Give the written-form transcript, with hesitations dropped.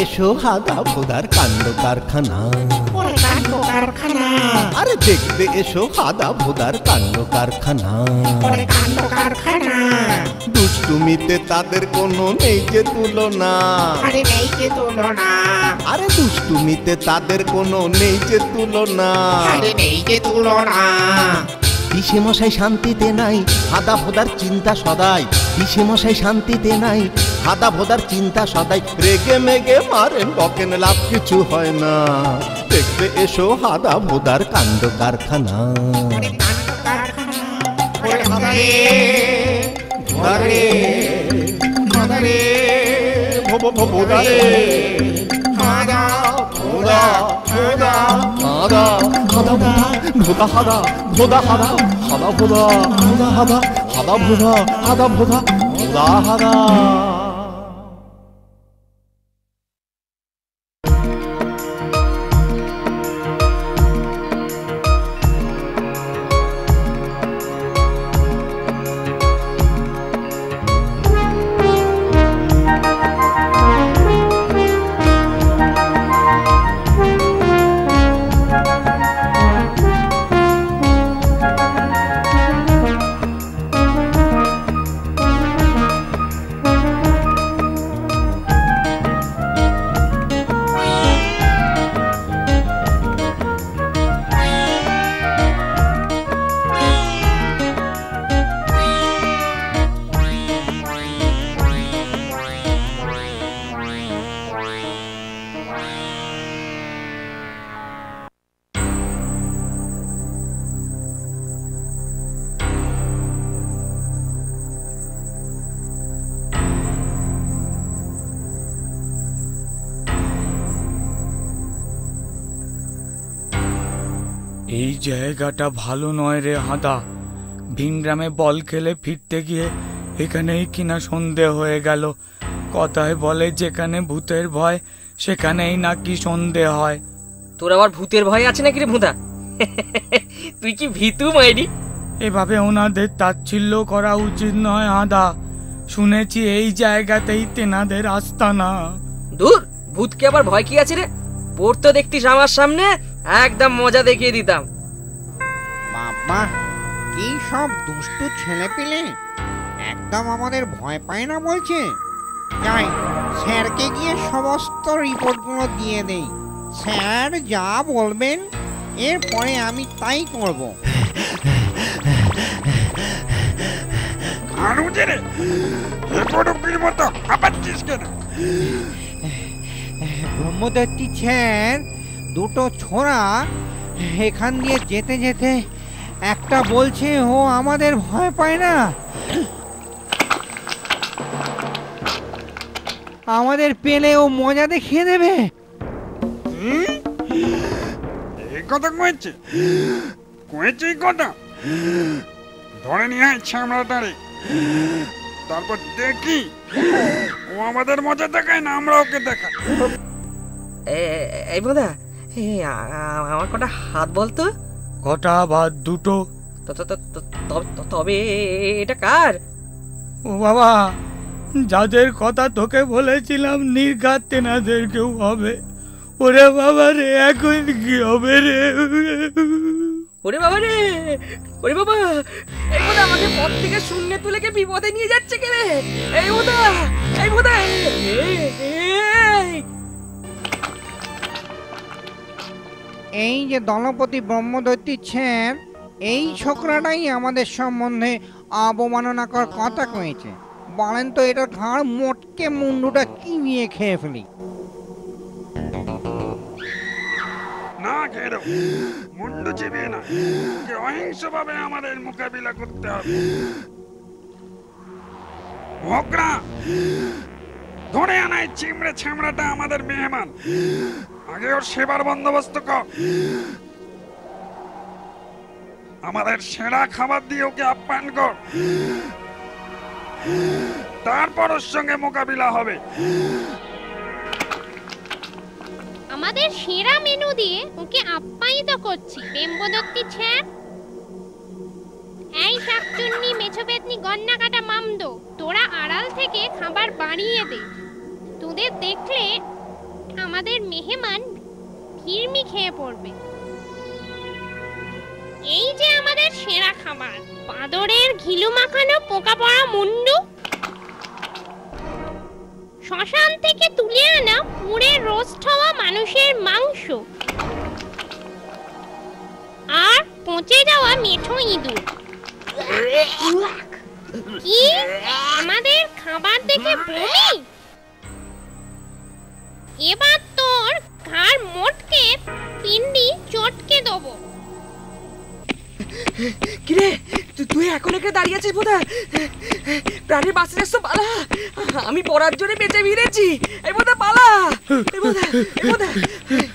এসো হাদা ভোদার কাণ্ড কারখানা। আরে দেখতে এসো হাদা ভোদার কাণ্ড কারখানা। দুষ্টুমিতে তাদের কোনো নেই যে তুলনা। আরে দুষ্টুমিতে তাদের কোনো নেই যে তুলনা। পিসে মশাই শান্তিতে নাই, হাদা ভোদার চিন্তা সদাই। পিসে মশাই শান্তিতে নাই, হাদা ভোদার চিন্তা সদাই। রেগে মেগে মারেন বকেন, লাভ কিছু হয় না। দেখতে এসো হাদা ভোদার কাণ্ড কারখানা। এই জায়গাটা ভালো নয় রে হাদা। ভিনগ্রামে বল খেলে ফিরতে গিয়ে এখানেই কিনা সন্ধে হয়ে গেল। কথায় বলে যেখানে ভূতের ভয় সেখানেই নাকি সন্ধে হয়। তোর আবার ভূতের ভয় আছে নাকি রে ভূতা? তুই কি ভীতু মাইরি? এভাবে ওনাদের তাচ্ছিল্য করা উচিত নয় হাদা। শুনেছি এই জায়গাতেই তেনাদের আস্তানা। দূর, ভূতকে আবার ভয় কি আছে রে? পড়তো দেখতিস আমার সামনে, একদম মজা দেখিয়ে দিতাম। বাবা, কি সব দুষ্টু ছেলে পেলে, একদম আমাদের ভয় পায় না বলছে। যাই স্যারকে গিয়ে সমস্ত রিপোর্টগুলো দিয়ে দেই। স্যার যা বলবেন এরপরে আমি তাই করব। ব্রহ্মদত্তি স্যার, দুটো ছোড়া এখান দিয়ে যেতে যেতে একটা বলছে ও আমাদের ভয় পায় না, আমাদের পেলে ও মজা দেখিয়ে দেবে। এই কথা কয়েছে এই কথা ধরে নিয়ে আসছে আমরা তারে, তারপর দেখি ও আমাদের মজা দেখায় না আমরা ওকে দেখাই। এই বোধা, আমার কটা হাত বলতো? কটা বা দুটো? তবে এটা কার? ও বাবা, যাদের কথা তোকে বলেছিলাম নির্ঘাত তেনাদের কেউ হবে। ওরে বাবা রে, এখন কি হবে রে? ওরে বাবা রে, ওরে বাবা, এই বোধা আমাকে পথ থেকে শূন্য তুলে কে বিপদে নিয়ে যাচ্ছে কে রে? এই বোধা, এই বোধা, এই যে দলপতি ব্রহ্মদৈত্যী স্যার, এই ছোকরাটাই আমাদের সম্বন্ধে অবমাননাকর কথা কয়েছে। বলেন তো এটার ঘাড় মোটকে মুন্ডুটা কি নিয়ে খেয়ে ফেলি? না খেয়ে মুন্ডু চিবিয়ে না, অহিংসভাবে আমাদের মোকাবিলা করতে হবে। ধরে আনাই চিমড়ে ছামড়াটা আমাদের মেহমান, আগে ওর সেবার বন্দোবস্ত কর। আমাদের সেরা খাবার দিয়ে ওকে আপ্যায়ন কর, তারপর ওর সঙ্গে মোকাবিলা হবে। আমাদের সেরা মেনু দিয়ে ওকে আপ্যায়িত করছি ব্রহ্মদত্তি স্যার। এই শাকচুন্নি, মেছোবেতনি, গন্না কাটা মামদো, তোরা আড়াল থেকে খাবার বাড়িয়ে দে। তোদের দেখলে আমাদের মেহমান ভিড়মি খেয়ে পড়বে। এই যে আমাদের সেরা খাবার, বাদরের ঘিলু মাখানো পোকা পড়া মুন্ডু, শ্মশান থেকে তুলে আনা পুড়ে রোস্ট হওয়া মানুষের মাংস, আর পচে যাওয়া মিঠো ইঁদুর। কি আমাদের খাবার দেখে বমি? এবার তোর ঘাড় মোটকে পিন্ডি চটকে দেবো। কিরে তুই এখন এখানে দাঁড়িয়ে আছিস বোধা? প্রাণের বাঁচতে যাস তো পালা, আমি পড়ার জন্য বেঁচে ফিরেছি। এই বোধা পালা, এই বোধা